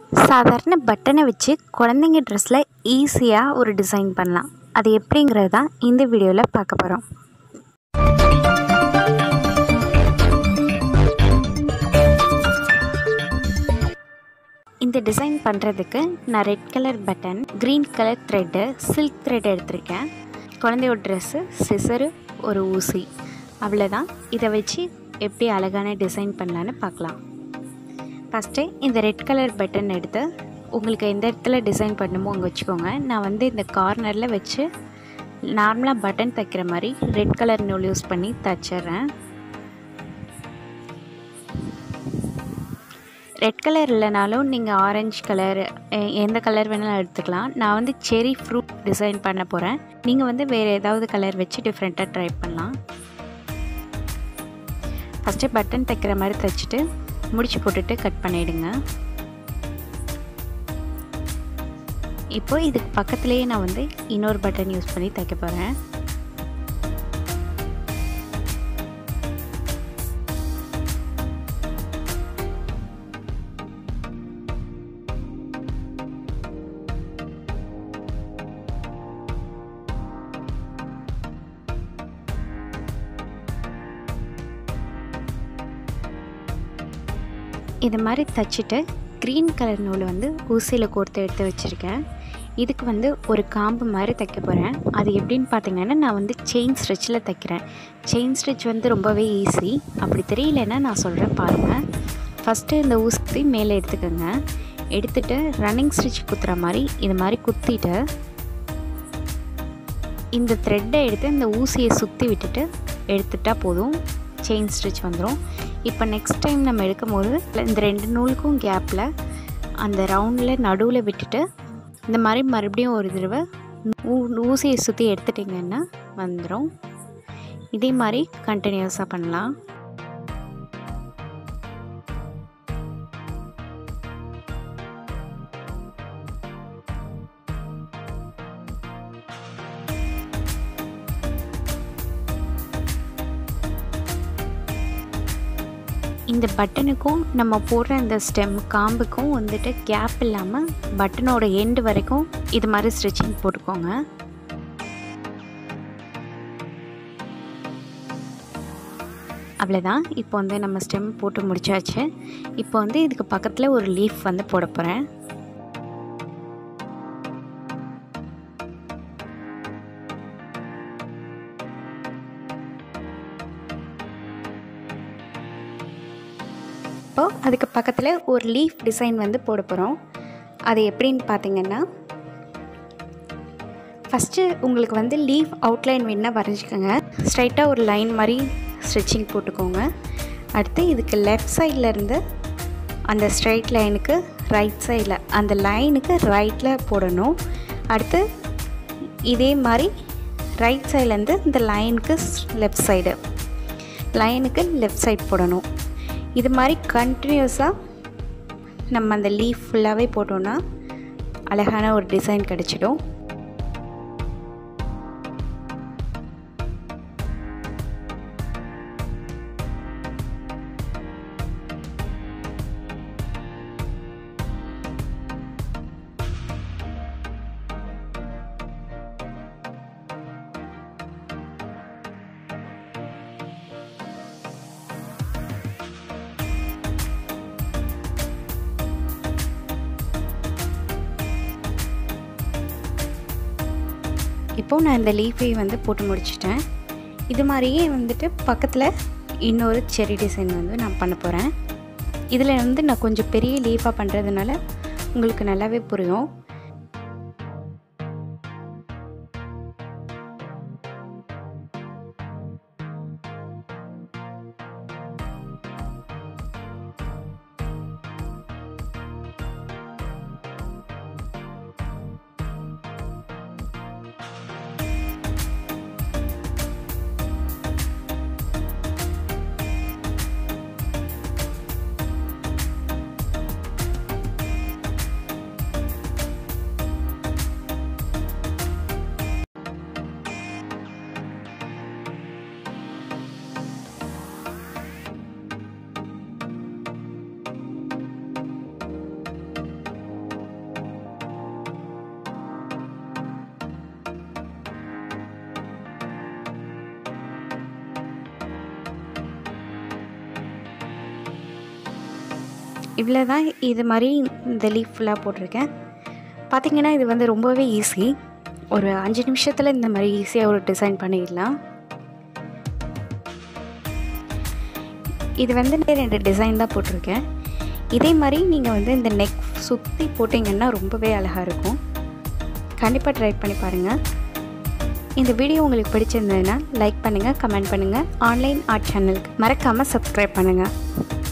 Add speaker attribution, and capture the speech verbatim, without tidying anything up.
Speaker 1: சாதாரண பட்டனை வச்சு குழந்தைங்க ட்ரெஸ்ஸில் ஈஸியாக ஒரு டிசைன் பண்ணலாம். அது எப்படிங்கிறது தான் இந்த வீடியோவில் பார்க்க போகிறோம். இந்த டிசைன் பண்ணுறதுக்கு நான் red colour button, green colour thread, silk thread எடுத்திருக்கேன். குழந்தையோட ட்ரெஸ்ஸு, சிசரு, ஒரு ஊசி, அவ்வளோதான். இதை வச்சு எப்படி அழகான டிசைன் பண்ணலான்னு பார்க்கலாம். ஃபஸ்ட்டு இந்த ரெட் கலர் பட்டன் எடுத்து உங்களுக்கு எந்த இடத்துல டிசைன் பண்ணணுமோ அங்கே வச்சுக்கோங்க. நான் வந்து இந்த கார்னரில் வச்சு நார்மலாக பட்டன் தைக்கிற மாதிரி ரெட் கலர் நூல் யூஸ் பண்ணி தைச்சிட்றேன். ரெட் கலர் இல்லைனாலும் நீங்கள் ஆரஞ்சு கலர் எந்த கலர் வேணாலும் எடுத்துக்கலாம். நான் வந்து செரி ஃப்ரூட் டிசைன் பண்ண போகிறேன். நீங்கள் வந்து வேறு ஏதாவது கலர் வச்சு டிஃப்ரெண்ட்டாக ட்ரை பண்ணலாம். ஃபஸ்ட்டு பட்டன் தைக்கிற மாதிரி தைச்சிட்டு முடிச்சு போட்டுட்டு கட் பண்ணிவிடுங்க. இப்போ இதுக்கு பக்கத்துலேயே நான் வந்து இன்னொரு பட்டன் யூஸ் பண்ணி தைக்க போகிறேன். இது மாதிரி தைச்சிட்டு க்ரீன் கலர் நூல் வந்து ஊசியில் கோர்த்து எடுத்து வச்சுருக்கேன். இதுக்கு வந்து ஒரு காம்பு மாதிரி தைக்க போகிறேன். அது எப்படின்னு பார்த்தீங்கன்னா, நான் வந்து செயின் ஸ்டிச்சில் தைக்கிறேன். செயின் ஸ்டிச் வந்து ரொம்பவே ஈஸி. அப்படி தெரியலன்னா நான் சொல்கிறேன் பாருங்கள். ஃபஸ்ட்டு இந்த ஊசி மேலே எடுத்துக்கோங்க. எடுத்துகிட்டு ரன்னிங் ஸ்டிச் குத்துற மாதிரி இது மாதிரி குத்திட்டு இந்த த்ரெட்டை எடுத்து இந்த ஊசியை சுற்றி விட்டுட்டு எடுத்துட்டால் போதும், செயின் ஸ்டிச் வந்துடும். இப்போ நெக்ஸ்ட் டைம் நம்ம எடுக்கும் போது இந்த ரெண்டு நூலுக்கும் கேப்பில் அந்த ரவுண்டில் நடுவில் விட்டுட்டு இந்த மாதிரி மறுபடியும் ஒரு தடவை ஊசியை சுற்றி எடுத்துட்டிங்கன்னா வந்துடும். இதே மாதிரி கண்டினியூஸாக பண்ணலாம். இந்த பட்டனுக்கும் நம்ம போடுற இந்த ஸ்டெம் காம்புக்கும் வந்துட்டு கேப் இல்லாமல் பட்டனோட எண்டு வரைக்கும் இது மாதிரி ஸ்டிச்சிங் போட்டுக்கோங்க. அவ்வளோதான். இப்போ வந்து நம்ம ஸ்டெம் போட்டு முடிச்சாச்சு. இப்போ வந்து இதுக்கு பக்கத்தில் ஒரு லீஃப் வந்து போட போகிறேன். இப்போது அதுக்கு பக்கத்தில் ஒரு லீஃப் டிசைன் வந்து போட போகிறோம். அது எப்படின்னு பார்த்தீங்கன்னா, ஃபஸ்ட்டு உங்களுக்கு வந்து லீஃப் அவுட்லைன் வேணுன்னா வரைஞ்சிக்கோங்க. ஸ்ட்ரைட்டாக ஒரு லைன் மாதிரி ஸ்டிச்சிங் போட்டுக்கோங்க. அடுத்து இதுக்கு லெஃப்ட் சைட்லேருந்து அந்த ஸ்ட்ரைட் லைனுக்கு ரைட் சைடில் அந்த லைனுக்கு ரைட்டில் போடணும். அடுத்து இதே மாதிரி ரைட் சைட்லேருந்து இந்த லைனுக்கு லெஃப்ட் சைடு லைனுக்கு லெஃப்ட் சைட் போடணும். இது மாதிரி கண்டினியூஸாக நம்ம அந்த லீஃப் ஃபுல்லாகவே போட்டோன்னா அழகான ஒரு டிசைன் கிடச்சிடும். இப்போது நான் இந்த லீஃபை வந்து போட்டு முடிச்சிட்டேன். இது மாதிரியே வந்துட்டு பக்கத்தில் இன்னொரு செரி டிசைன் வந்து நான் பண்ண போகிறேன். இதில் வந்து நான் கொஞ்சம் பெரிய லீஃபாக பண்ணுறதுனால உங்களுக்கு நல்லாவே புரியும். இவ்வளோ தான். இது மாதிரி இந்த லீஃப் ஃபுல்லாக போட்டிருக்கேன். பார்த்திங்கன்னா இது வந்து ரொம்பவே ஈஸி. ஒரு அஞ்சு நிமிஷத்தில் இந்த மாதிரி ஈஸியாக ஒரு டிசைன் பண்ணிடலாம். இது வந்து ரெண்டு டிசைன் தான் போட்டிருக்கேன். இதே மாதிரி நீங்கள் வந்து இந்த நெக் சுற்றி போட்டிங்கன்னா ரொம்பவே அழகாக இருக்கும். கண்டிப்பாக ட்ரை பண்ணி பாருங்கள். இந்த வீடியோ உங்களுக்கு பிடிச்சிருந்ததுன்னா லைக் பண்ணுங்கள், கமெண்ட் பண்ணுங்கள். ஆன்லைன் ஆர்ட் சேனலுக்கு மறக்காமல் சப்ஸ்கிரைப் பண்ணுங்கள்.